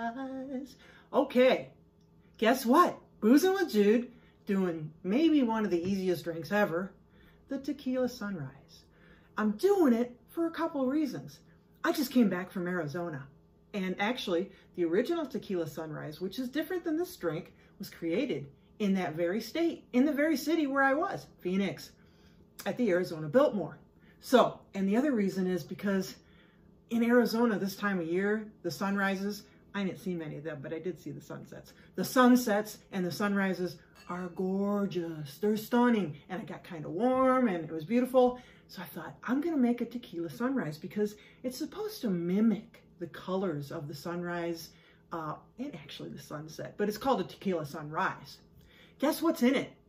Sunrise. Okay, guess what? Boozing with Jude, doing maybe one of the easiest drinks ever, the Tequila Sunrise. I'm doing it for a couple of reasons. I just came back from Arizona, and actually the original Tequila Sunrise, which is different than this drink, was created in that very state, in the very city where I was, Phoenix, at the Arizona Biltmore. So, and the other reason is because in Arizona this time of year, the sunrises, I didn't see many of them, but I did see the sunsets. The sunsets and the sunrises are gorgeous. They're stunning. And it got kind of warm and it was beautiful. So I thought, I'm going to make a tequila sunrise because it's supposed to mimic the colors of the sunrise and actually the sunset, but it's called a tequila sunrise. Guess what's in it?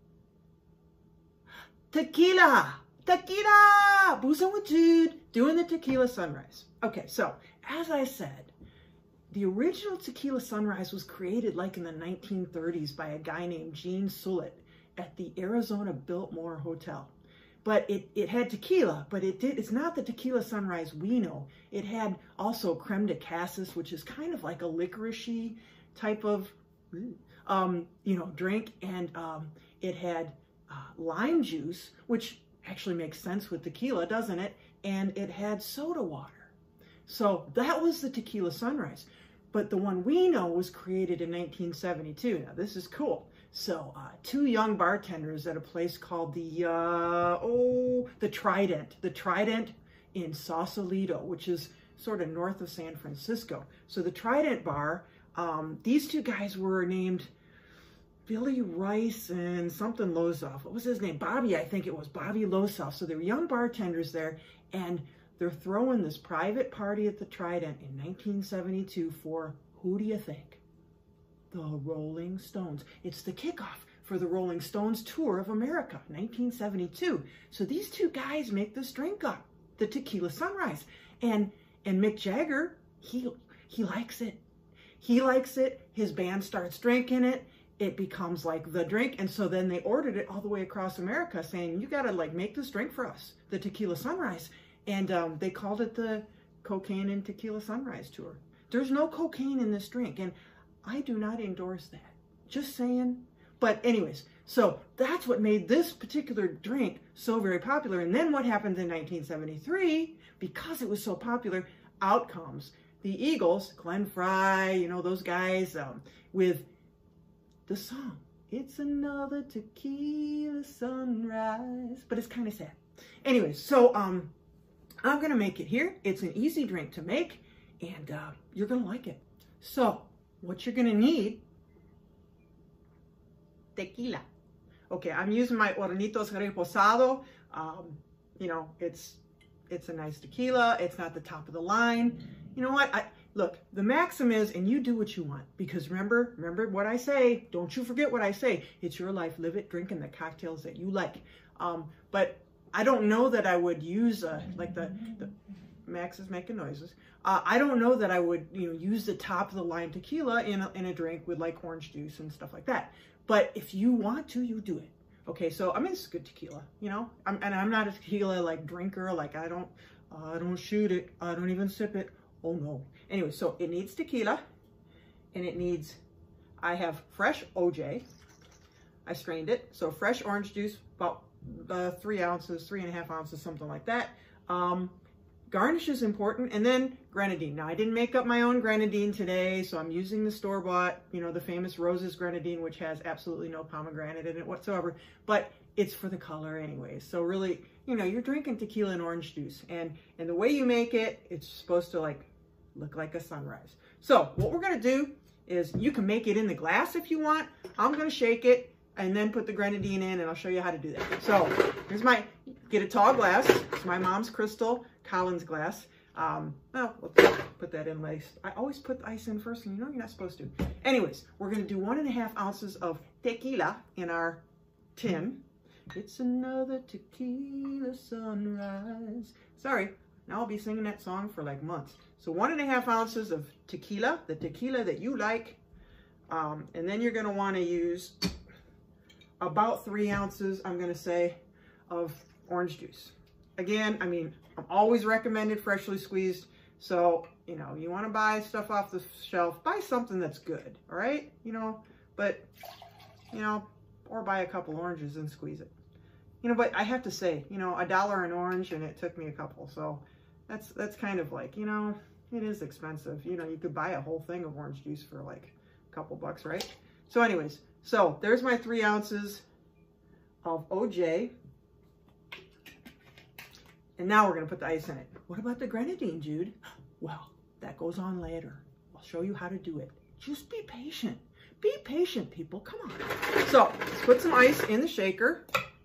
Tequila! Tequila! Boozing with Jude, doing the Tequila Sunrise. Okay, so as I said, the original Tequila Sunrise was created like in the 1930s by a guy named Gene Sullett at the Arizona Biltmore Hotel. But it had tequila, but it's not the Tequila Sunrise we know. It had also creme de cassis, which is kind of like a licoricey type of, drink. And it had lime juice, which actually makes sense with tequila, doesn't it? And it had soda water. So that was the Tequila Sunrise. But the one we know was created in 1972. Now this is cool. So two young bartenders at a place called the Trident. The Trident in Sausalito, which is sort of north of San Francisco. So the Trident bar, these two guys were named Billy Rice and something Lozoff. What was his name? Bobby, I think it was Bobby Lozoff. So they were young bartenders there, and they're throwing this private party at the Trident in 1972 for, who do you think? The Rolling Stones. It's the kickoff for the Rolling Stones tour of America, 1972. So these two guys make this drink up, the Tequila Sunrise. And Mick Jagger, he likes it. He likes it. His band starts drinking it. It becomes like the drink. And so then they ordered it all the way across America saying, you got to like make this drink for us, the Tequila Sunrise. And they called it the Cocaine and Tequila Sunrise Tour. There's no cocaine in this drink. And I do not endorse that. Just saying. But anyways, so that's what made this particular drink so very popular. And then what happened in 1973, because it was so popular, out comes the Eagles, Glenn Frey, you know, those guys, with the song, It's Another Tequila Sunrise. But it's kind of sad. Anyways, so I'm going to make it here. It's an easy drink to make, and you're going to like it. So what you're going to need, tequila. Okay, I'm using my Hornitos Reposado. You know, it's a nice tequila. It's not the top of the line. You know what? Look, the maxim is, and you do what you want, because remember what I say. Don't you forget what I say. It's your life. Live it, drinking the cocktails that you like. But I don't know that I would use like the Max is making noises. I don't know that I would, use the top of the line tequila in a drink with like orange juice and stuff like that. But if you want to, you do it. Okay, so I mean, it's good tequila, and I'm not a tequila like drinker. Like I don't shoot it. I don't even sip it. Oh no. Anyway, so it needs tequila, and it needs, I have fresh OJ. I strained it. So fresh orange juice, about 3 ounces, 3.5 ounces, something like that. Garnish is important, and then grenadine. Now, I didn't make up my own grenadine today, so I'm using the store-bought, the famous Rose's grenadine, which has absolutely no pomegranate in it whatsoever, but it's for the color anyways. So really, you're drinking tequila and orange juice, and the way you make it, it's supposed to like look like a sunrise. So what we're gonna do is, you can make it in the glass if you want. I'm gonna shake it and then put the grenadine in, and I'll show you how to do that. So here's get a tall glass. It's my mom's crystal Collins glass. We'll put that in later. I always put the ice in first, and you're not supposed to. Anyways, we're gonna do 1.5 ounces of tequila in our tin. It's another tequila sunrise. Sorry, now I'll be singing that song for like months. So 1.5 ounces of tequila, the tequila that you like. And then you're gonna wanna use about 3 ounces, I'm gonna say, of orange juice. Again, I mean, I'm always recommended freshly squeezed. So you know, you want to buy stuff off the shelf, buy something that's good, all right? You know, but, you know, or buy a couple oranges and squeeze it. You know, but I have to say, you know, $1 an orange, and it took me a couple. So that's kind of like, you know, it is expensive. You know, you could buy a whole thing of orange juice for like a couple bucks, right? So anyways, so there's my 3 ounces of OJ. And now we're going to put the ice in it. What about the grenadine, Jude? Well, that goes on later. I'll show you how to do it. Just be patient. Be patient, people. Come on. So let's put some ice in the shaker.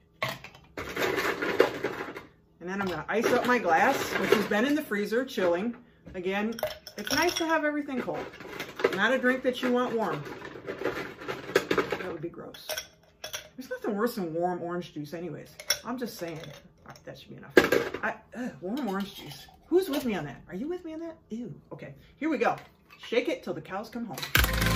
And then I'm going to ice up my glass, which has been in the freezer, chilling. Again, it's nice to have everything cold. Not a drink that you want warm. That would be gross. There's nothing worse than warm orange juice anyways. I'm just saying. All right, that should be enough. Warm orange juice. Who's with me on that? Are you with me on that? Ew. Okay, here we go. Shake it till the cows come home.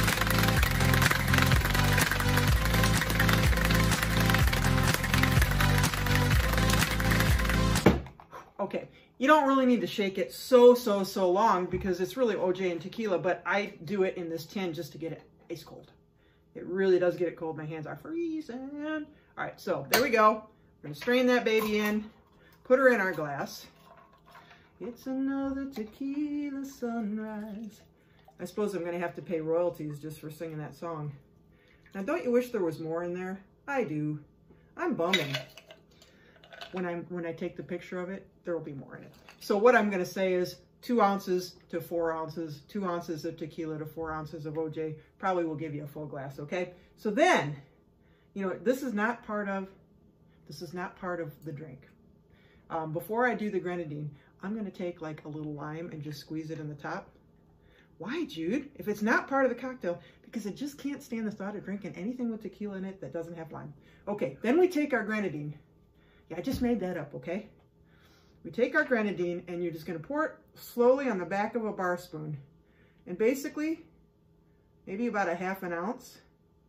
Okay, you don't really need to shake it so long because it's really OJ and tequila, but I do it in this tin just to get it ice cold. It really does get it cold. My hands are freezing. All right, so there we go. We're gonna strain that baby in, put her in our glass. It's another tequila sunrise. I suppose I'm gonna have to pay royalties just for singing that song. Now, don't you wish there was more in there? I do. I'm bumming. When I take the picture of it, there will be more in it. So what I'm gonna say is 2 ounces to 4 ounces, 2 ounces of tequila to 4 ounces of OJ probably will give you a full glass, okay? So then, you know, this is not part of the drink. Before I do the grenadine, I'm gonna take like a little lime and just squeeze it in the top. Why, Jude? If it's not part of the cocktail, because I just can't stand the thought of drinking anything with tequila in it that doesn't have lime. Okay, then we take our grenadine. Yeah, I just made that up, okay? We take our grenadine and you're just gonna pour it slowly on the back of a bar spoon. And basically, maybe about a ½ ounce.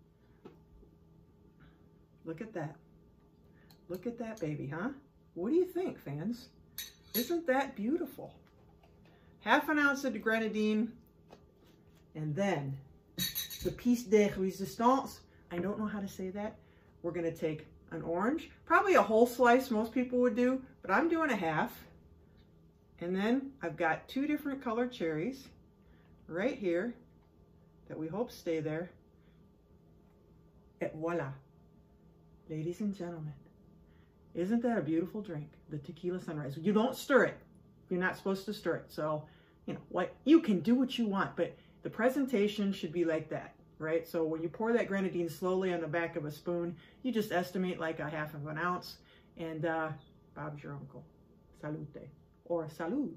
Look at that. Look at that baby, huh? What do you think, fans? Isn't that beautiful? ½ ounce of the grenadine, and then the piece de resistance, I don't know how to say that. We're gonna take an orange, probably a whole slice most people would do, but I'm doing a half. And then I've got 2 different colored cherries right here that we hope stay there. Et voila, ladies and gentlemen. Isn't that a beautiful drink? The Tequila Sunrise. You don't stir it. You're not supposed to stir it. So, you know, what you can do what you want, but the presentation should be like that, right? So when you pour that grenadine slowly on the back of a spoon, you just estimate like a ½ ounce, and Bob's your uncle. Salute. Or salud.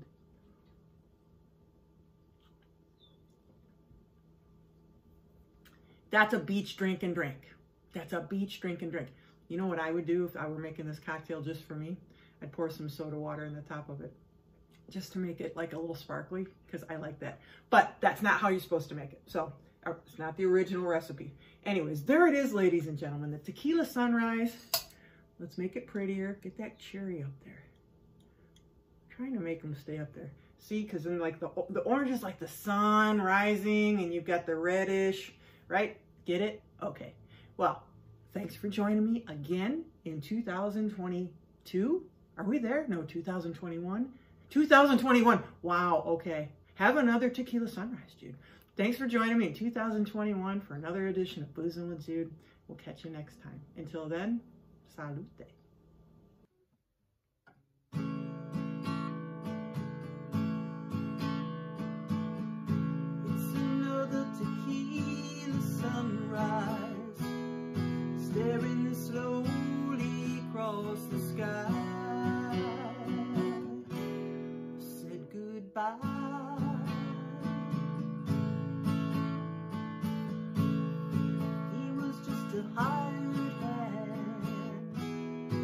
That's a beach drink and drink. That's a beach drink and drink. You know what I would do if I were making this cocktail just for me? I'd pour some soda water in the top of it just to make it like a little sparkly, because I like that. But that's not how you're supposed to make it. So it's not the original recipe. Anyways, there it is, ladies and gentlemen, the Tequila Sunrise. Let's make it prettier. Get that cherry up there. I'm trying to make them stay up there. See, because then like the orange is like the sun rising, and you've got the reddish, right? Get it? Okay. Well, thanks for joining me again in 2022. Are we there? No, 2021. 2021. Wow, okay. Have another Tequila Sunrise, Jude. Thanks for joining me in 2021 for another edition of Boozin' with Jude. We'll catch you next time. Until then, salute. It's another Tequila Sunrise, staring slowly across the sky. Said goodbye. He was just a hired hand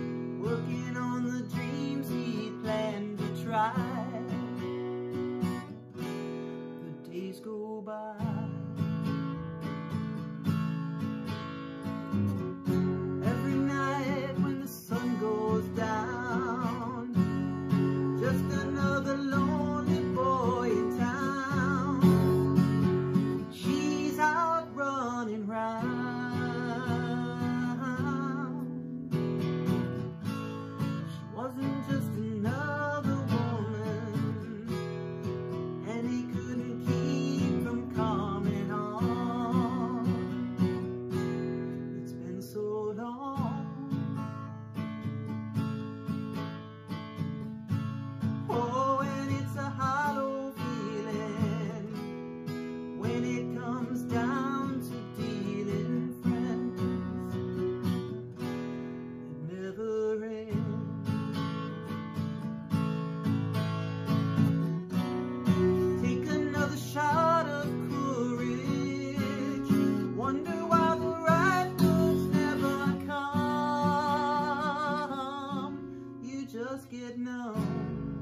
down.